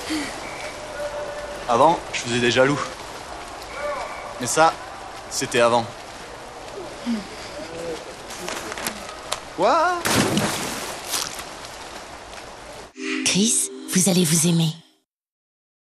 Avant, je faisais des jaloux. Mais ça, c'était avant. Quoi? Chris, vous allez vous aimer.